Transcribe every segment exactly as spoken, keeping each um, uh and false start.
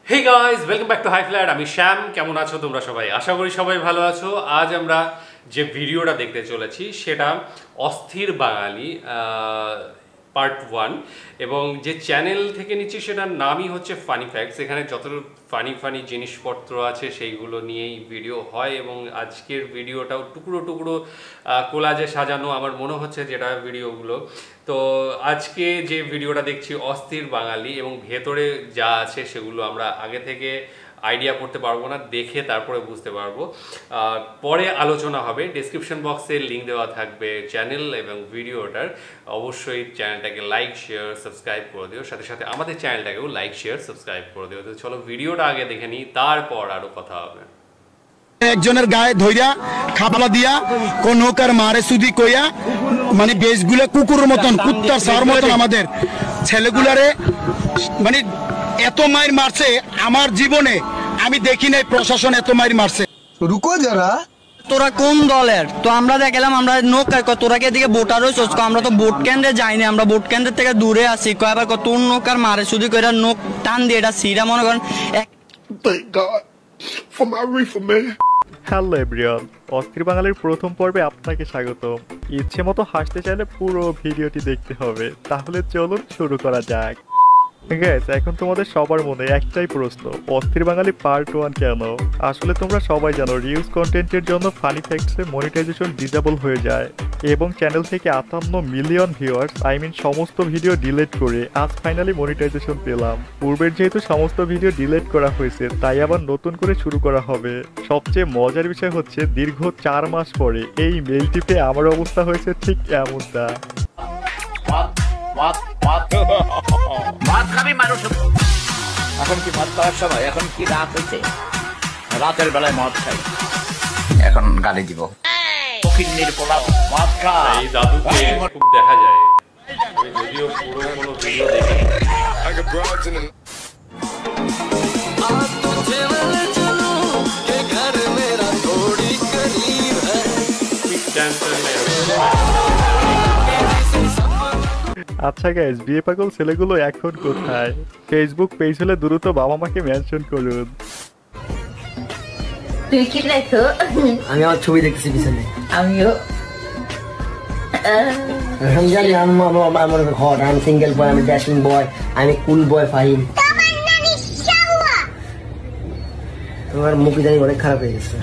Hey guys, welcome back to High Flat. আমি শ্যাম, কেমন আছো তোমরা সবাই? আশা করি সবাই ভালো আছো। আজ আমরা যে ভিডিওটা দেখতে চলেছি সেটা অস্থির বাঙালি পার্ট ওয়ান, এবং যে চ্যানেল থেকে নিচ্ছি সেটার নামই হচ্ছে ফানি ফ্যাক্টস। এখানে যত ফানি ফানি জিনিসপত্র আছে সেইগুলো নিয়েই ভিডিও হয়, এবং আজকের ভিডিওটাও টুকরো টুকরো কোলাজে সাজানো আমার মনে হচ্ছে যেটা ভিডিওগুলো। তো আজকে যে ভিডিওটা দেখছি অস্থির বাঙালি, এবং ভেতরে যা আছে সেগুলো আমরা আগে থেকে আইডিয়া করতে পারবো না, দেখে তারপরে বুঝতে পারবো। পরে আলোচনা হবে। ডেসক্রিপশন বক্সে লিঙ্ক দেওয়া থাকবে চ্যানেল এবং ভিডিওটার। অবশ্যই চ্যানেলটাকে লাইক শেয়ার সাবস্ক্রাইব করে দিও, সাথে সাথে আমাদের চ্যানেলটাকেও লাইক শেয়ার সাবস্ক্রাইব করে দিও। তো চলো ভিডিওটা আগে দেখে নিই, তারপর আরও কথা হবে। একজনের গায়ে ধইরা খাপালা দিয়া কোন নৌকার মারে সুদি কইয়া মানে বেশগুলো কুকুরের মতন কুত্তার সার মতন আমাদের ছেলেগুলারে মানে এত মাইর মারছে আমার জীবনে আমি দেখি নাই প্রশাসন এত মাইর মারছে। রুকো যারা, তোরা কোন দলের? তো আমরা দেখলাম আমরা নৌকা তোরা কে দিকে ভোটার হয়েছ, আমরা তো ভোট কেন্দ্রে যাইনি, আমরা ভোট কেন্দ্রের থেকে দূরে আছি। কয়বার কত নৌকার মারে শুধু কইরা নৌক টান দিয়ে এটা সিরা মনে করেন। হ্যালো এভরিওয়ান, অস্থির বাঙালির প্রথম পর্বে আপনাকে স্বাগতম। ইচ্ছে মতো হাসতে চাইলে পুরো ভিডিওটি দেখতে হবে। তাহলে চলুন শুরু করা যাক। গাইস, এখন তোমাদের সবার মনে একটাই প্রশ্ন, অস্থির বাঙালি পার্ট ওয়ান কেন? আসলে তোমরা সবাই জানো রিলস কন্টেন্টের জন্য ফানি ফ্যাক্টসে মনিটাইজেশন ডিসেবল হয়ে যায়, এবং চ্যানেল থেকে আটান্ন মিলিয়ন ভিউয়ার্স আই মিন সমস্ত ভিডিও ডিলিট করে আজ ফাইনালি মনিটাইজেশন পেলাম। পূর্বের যেহেতু সমস্ত ভিডিও ডিলিট করা হয়েছে, তাই আবার নতুন করে শুরু করা হবে। সবচেয়ে মজার বিষয় হচ্ছে দীর্ঘ চার মাস পরে এই মেইলটি পেয়ে আমার অবস্থা হয়েছে ঠিক এমনটা। এখন কি মদ খাওয়ার সময়? এখন কি রাত হয়েছে? রাতের বেলায় মদ খাই, এখন গালি দিব। ফকিন্নির পোলা মদ খায়, এই দাদুকে খুব দেখা যায়। আমি যদিও পুরো কোনো ভিডিও দেখিনি। আচ্ছা গাইস, বিয়ে পাগল ছেলেগুলো এখন কোথায়? ফেসবুক পেজ হলে দ্রুত বাবা মাকে মেনশন করুন। তুই কি দেখো? আমি আমার ছবি দেখতেছি পিছনে। আমিও আমি জানি আমার হট, আমি সিঙ্গেল বয়, আমি ড্যাশিং বয়, আমি কুল বয় ফাহিম। তোমার মুখ জানি অনেক খারাপ হয়ে গেছে।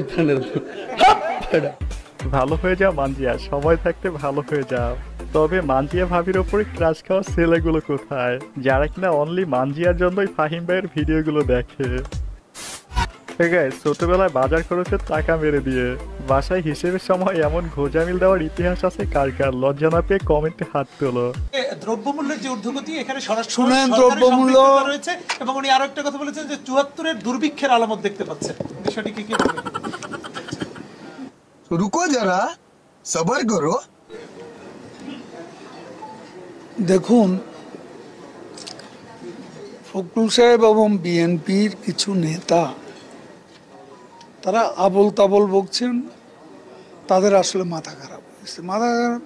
ভালো হয়ে যাও মানজিয়া, সময় থাকতে ভালো হয়ে যাও। তবে মানজিয়া ভাবির ওপরে ক্রাশ খাওয়া ছেলেগুলো কোথায়, যারা কিনা অনলি মানজিয়ার জন্যই ফাহিম ভাইয়ের ভিডিওগুলো দেখে? ছোটবেলায় বাজার খরচের টাকা মেরে দিয়ে বাসায় হিসেবের সময় এমন ঘোজামিল দেওয়ার ইতিহাস আছে কার কার? লজ্জা না পেয়ে কমেন্টে হাত তোলো। দ্রব্যমূল্যের যে ঊর্ধ্বগতি এখানে শুনেন, দ্রব্যমূল্য রয়েছে, এবং উনি আরো একটা কথা বলেছেন যে চুয়াত্তরের দুর্ভিক্ষের আলামত দেখতে পাচ্ছেন। বিষয়টি কি কি বলবেন? রুকো যারা, সবার করো। দেখুন, ফখরুল সাহেব এবং বিএনপির কিছু নেতা তারা আবল তাবল বকছেন, তাদের আসলে মাথা খারাপ হয়েছে। মাথা খারাপ,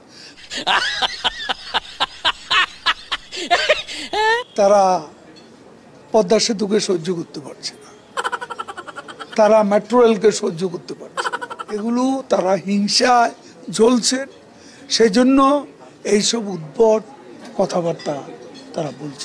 তারা পদ্মা সেতুকে সহ্য করতে পারছে না, তারা মেট্রো রেলকে সহ্য করতে পারছে না। এগুলো তারা হিংসায় জ্বলছেন, সেই জন্য এইসব উদ্ভট কথাবার্তা তারা বলছে।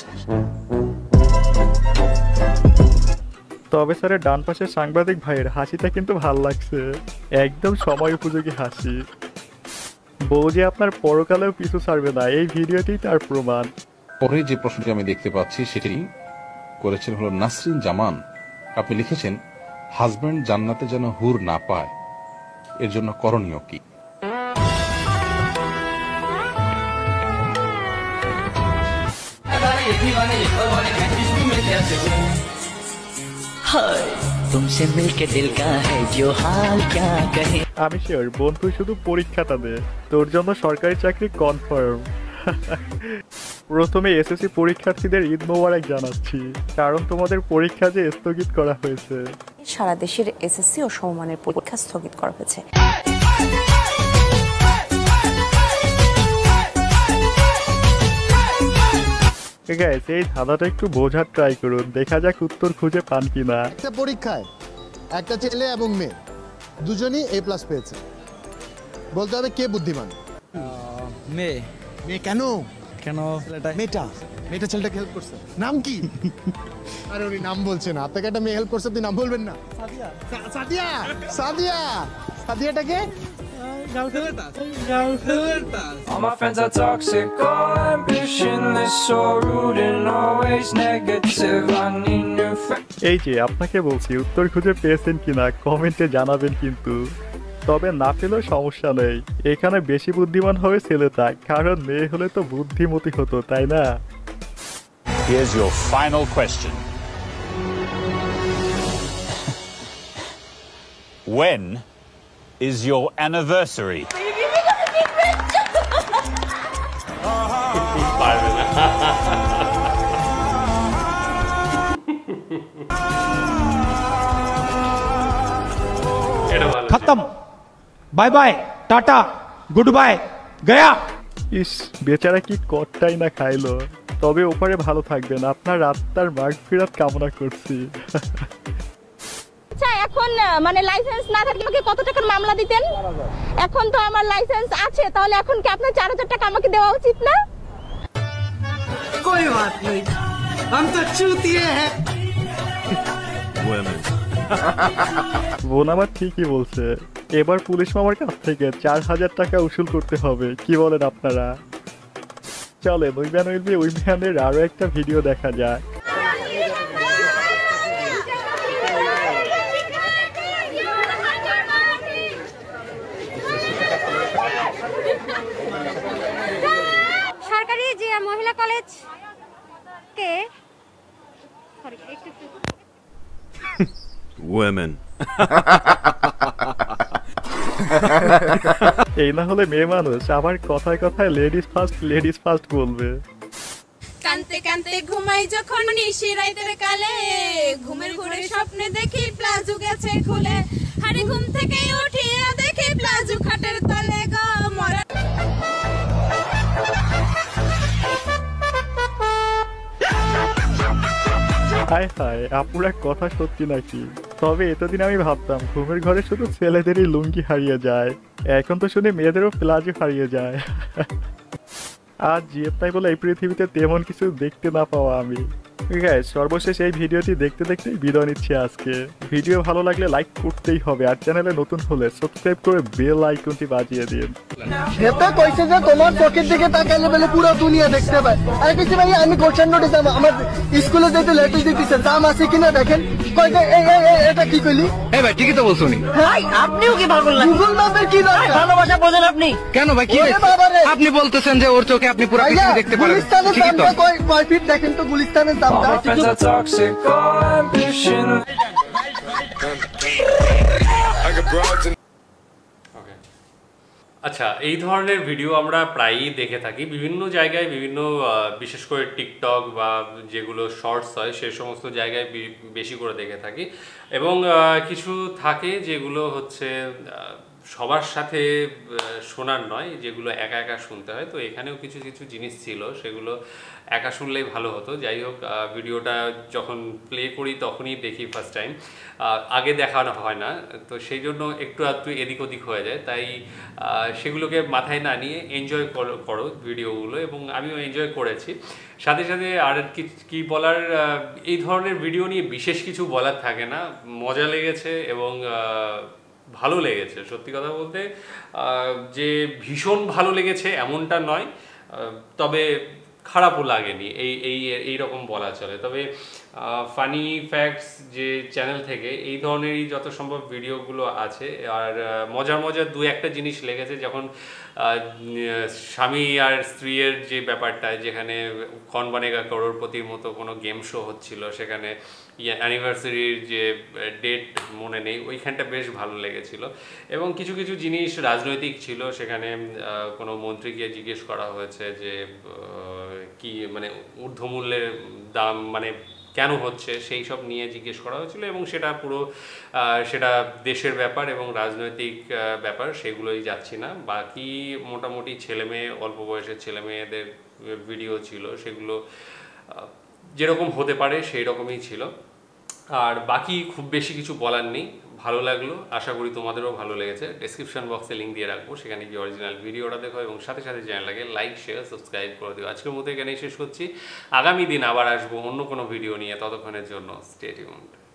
তবে স্যারের ডান পাশের সাংবাদিক ভাইয়ের হাসিটা কিন্তু ভাল লাগছে, একদম সময় উপযোগী হাসি। বউ যে আপনার পরকালেও পিছু ছাড়বে না, এই ভিডিওটি তার প্রমাণ। পরে যে প্রশ্নটি আমি দেখতে পাচ্ছি সেটি করেছেন হলো নাসরিন জামান। আপনি লিখেছেন, হাজব্যান্ড জান্নাতে যেন হুর না পায়, এর জন্য করণীয় কি? আমি শিওর বন্ধু শুধু পরীক্ষাটা দে, তোর জন্য সরকারি চাকরি কনফার্ম। প্রথমে এসএসসি পরীক্ষার্থীদের ঈদ মোবারক জানাচ্ছি, কারণ তোমাদের পরীক্ষা যে স্থগিত করা হয়েছে। সারা দেশের এসএসসি ও সমমানের পরীক্ষা স্থগিত করা হয়েছে। গাইস এই ধাঁধাটা একটু বোঝার ট্রাই করুন, দেখা যাক উত্তর খুঁজে পান কিনা। একটা পরীক্ষায় একটা ছেলে এবং মেয়ে দুজনই এ প্লাস পেয়েছে, বলতে হবে কে বুদ্ধিমান? মেয়ে। মেয়ে কেন? কেন মেয়েটা মেয়েটা ছেলেটাকে হেল্প করছে, নাম কি? আরে উনি নাম বলছে না, আপনাকে একটা মেয়ে হেল্প করছে, আপনি নাম বলবেন না? Sadia. Sadia Sadia সাদিয়াটাকে All my friends are toxic, all ambitionless, so rude and always negative. I need new friends. এই যে আপনাকে বলছি উত্তর খুঁজে পেয়েছেন কিনা কমেন্টে জানাবেন কিন্তু। তবে না পেলেও সমস্যা নেই, এখানে বেশি বুদ্ধিমান হবে ছেলেটা, কারণ মেয়ে হলে তো বুদ্ধিমতী হতো, তাই না? Here's your final question. When is your anniversary? खत्म, bye bye, ta ta, goodbye, गया। ইস বেচারা কি কটটাই না খাইলো। তবে ওপারে ভালো থাকবেন, আপনার রাস্তার মাগফিরাত কামনা করছি। আচ্ছা এখন মানে লাইসেন্স না থাকলে আমাকে কত টাকার মামলা দিতেন? এখন তো আমার লাইসেন্স আছে, তাহলে এখন কি আপনার চার হাজার টাকা আমাকে দেওয়া উচিত না? कोई बात नहीं, हम तो चूतिए हैं। বোন আমার ঠিকই বলছে, এবার পুলিশ মামার কাছ থেকে চার হাজার টাকা উসুল করতে হবে, কি বলেন আপনারা? চলে উইম্যান উইল বি উইম্যানের আরো একটা ভিডিও দেখা যাক। সরকারি যে মহিলা কলেজ কে women এই না হলে মেয়ে মানুষ আবার কথায় কথায় লেডিস ফার্স্ট লেডিস ফার্স্ট বলবে। কানতে কানতে ঘুমাই যখন নিশি রাতের কালে, ঘুমের ঘুরে স্বপ্নে দেখি প্লাজো গেছে খুলে, হাড়ি ঘুম থেকে উঠিয়া দেখি প্লাজো খাটের তলে গো মরা। হায় হায় আপুরা কথা সত্যি নাকি? তবে এতদিন আমি ভাবতাম ঘুমের ঘরে শুধু ছেলেদেরই লুঙ্গি হারিয়ে যায়, এখন তো শুনে মেয়েদেরও প্লাজো হারিয়ে যায়। আজ জিএফ তাই বলে এই পৃথিবীতে তেমন কিছু দেখতে না পাওয়া আমি। গাইস সর্বশেষ এই ভিডিওটি দেখতে দেখতেই বিদায় নিচ্ছি আজকে। ভিডিও ভালো লাগলে লাইক করতেই হবে, আর চ্যানেলে নতুন হলে সাবস্ক্রাইব করে বেল আইকনটি বাজিয়ে দিন। সেটা কইছে যে তোমার চোখের দিকে তাকাইলে বলে পুরো দুনিয়া দেখতে পায়। আরে কিছু ভাই আমি কোশ্চেন নোটিস আমার স্কুলে যেতে লেটেস্ট দিতেছে, দাম আছে কিনা দেখেন। কই যে এই এই এটা কি কইলি? এই ভাই ঠিকই তো বলছনি। ভাই আপনিও কি পাগল না? গুগল ম্যাপের কি দরকার? ভালোবাসা বোঝেন আপনি? কেন ভাই কি আপনি বলতেছেন যে ওর চোখে আপনি পুরো কিছু দেখতে পারেন? গুলিস্তানের দামটা কই কয় ফিট দেখেন তো গুলিস্তানের দামটা। All my friends are toxic, all ambition. আচ্ছা এই ধরনের ভিডিও আমরা প্রায়ই দেখে থাকি বিভিন্ন জায়গায়, বিভিন্ন বিশেষ করে টিকটক বা যেগুলো শর্টস হয় সে সমস্ত জায়গায় বেশি করে দেখে থাকি। এবং কিছু থাকে যেগুলো হচ্ছে সবার সাথে শোনার নয়, যেগুলো একা একা শুনতে হয়। তো এখানেও কিছু কিছু জিনিস ছিল সেগুলো একা শুনলেই ভালো হতো। যাই হোক ভিডিওটা যখন প্লে করি তখনই দেখি ফার্স্ট টাইম, আগে দেখানো হয় না, তো সেই জন্য একটু আধটু এদিক ওদিক হয়ে যায়। তাই সেগুলোকে মাথায় না নিয়ে এনজয় করো ভিডিওগুলো, এবং আমিও এনজয় করেছি। সাথে সাথে আর কি বলার, এই ধরনের ভিডিও নিয়ে বিশেষ কিছু বলার থাকে না, মজা লেগেছে এবং ভালো লেগেছে। সত্যি কথা বলতে যে ভীষণ ভালো লেগেছে এমনটা নয়, তবে খারাপও লাগেনি, এই এই এই রকম বলা চলে। তবে ফানি ফ্যাক্টস যে চ্যানেল থেকে এই ধরনেরই যত সম্ভব ভিডিওগুলো আছে। আর মজার মজার দু একটা জিনিস লেগেছে, যখন স্বামী আর স্ত্রীর যে ব্যাপারটা, যেখানে কৌন বনেগা করোড়পতির মতো কোনো গেম শো হচ্ছিল, সেখানে অ্যানিভার্সারির যে ডেট মনে নেই, ওইখানটা বেশ ভালো লেগেছিল। এবং কিছু কিছু জিনিস রাজনৈতিক ছিল, সেখানে কোনো মন্ত্রীকে জিজ্ঞেস করা হয়েছে যে কি মানে ঊর্ধ্বমূল্যের দাম মানে কেন হচ্ছে, সেই সব নিয়ে জিজ্ঞেস করা হয়েছিল। এবং সেটা পুরো সেটা দেশের ব্যাপার এবং রাজনৈতিক ব্যাপার, সেগুলোই যাচ্ছি না। বাকি মোটামুটি ছেলে মেয়ে, অল্প বয়সের ছেলে মেয়েদের ভিডিও ছিল, সেগুলো যেরকম হতে পারে সেই রকমই ছিল। আর বাকি খুব বেশি কিছু বলার নেই, ভালো লাগলো, আশা করি তোমাদেরও ভালো লেগেছে। ডেসক্রিপশন বক্সে লিঙ্ক দিয়ে রাখবো, সেখানে গিয়ে অরিজিনাল ভিডিওটা দেখো এবং সাথে সাথে চ্যানেলটাকে লাইক শেয়ার সাবস্ক্রাইব করে দিও। আজকের মতো এখানেই শেষ করছি, আগামী দিন আবার আসবো অন্য কোনো ভিডিও নিয়ে, ততক্ষণের জন্য স্টে টিউনড।